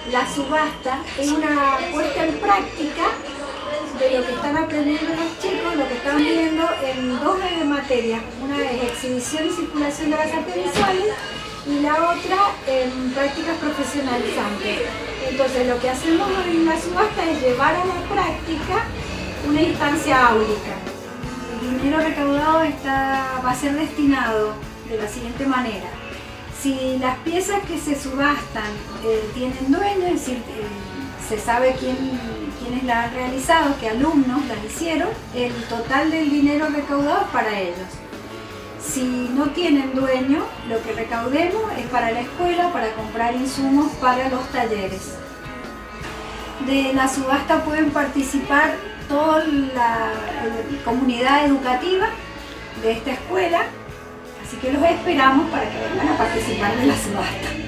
La subasta es una puesta en práctica de lo que están aprendiendo los chicos, lo que están viendo en dos materias. Una es exhibición y circulación de las artes visuales y la otra en prácticas profesionalizantes. Entonces lo que hacemos en la subasta es llevar a la práctica una instancia áulica. El dinero recaudado va a ser destinado de la siguiente manera. Si las piezas que se subastan tienen dueño, es decir, se sabe quiénes las han realizado, qué alumnos las hicieron, el total del dinero recaudado es para ellos. Si no tienen dueño, lo que recaudemos es para la escuela, para comprar insumos para los talleres. De la subasta pueden participar toda la comunidad educativa de esta escuela, así que los esperamos para que vengan a participar de la subasta.